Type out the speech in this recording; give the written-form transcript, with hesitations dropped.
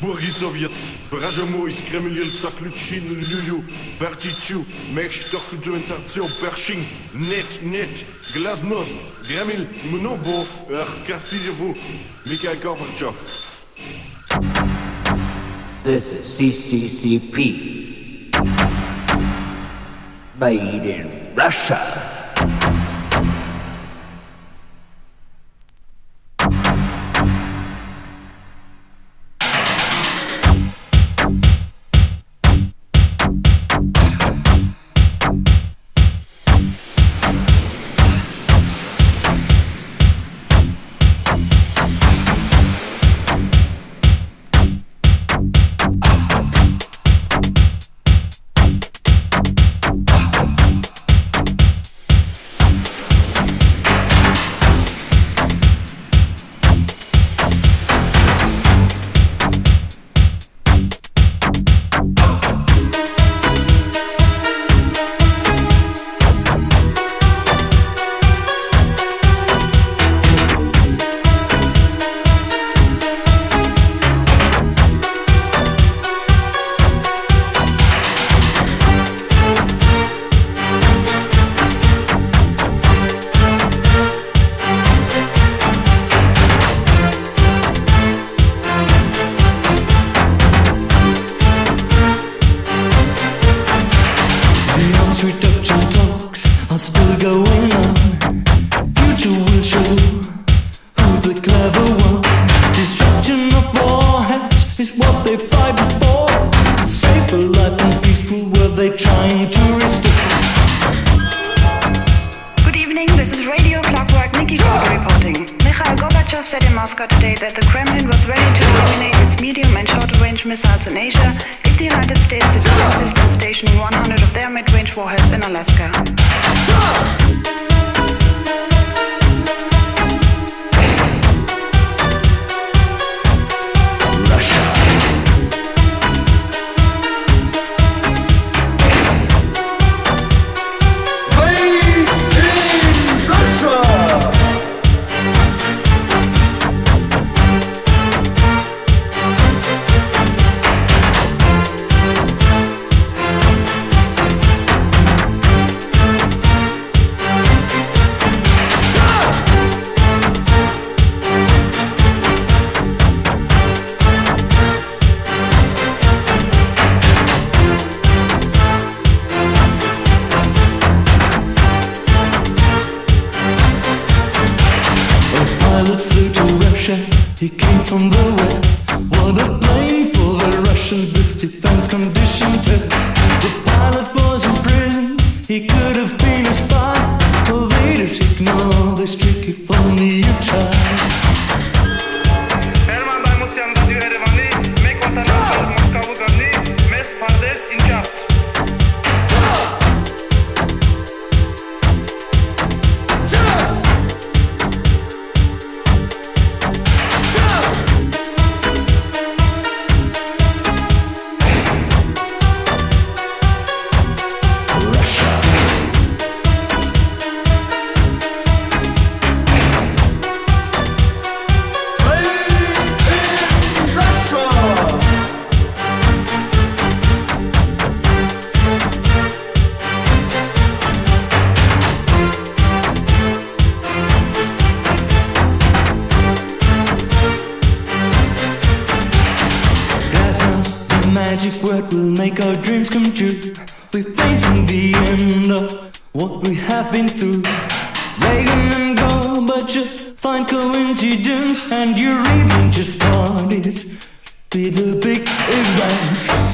Борисовец, Бражамо из Кремль, Саключин, Люлю, Бартичу, Мечтох, Документацион, Першин, Нет, Глазнос, Грамиль, Мново, Аркафиеву, Mikhail Gorbachev. This is CCCP, made in Russia. Said in Moscow today that the Kremlin was ready to eliminate its medium and short-range missiles in Asia if the United States succeeds in stationing 100 of their mid-range warheads in Alaska. He came from the west. What a blame for the Russian this defense condition test. The pilot was in prison. He could have been a spy. The leaders ignore this trick if only you try. Magic word will make our dreams come true. We're facing the end of what we have been through. Reagan and Gorbachev find coincidence, and you're even just started with the big events.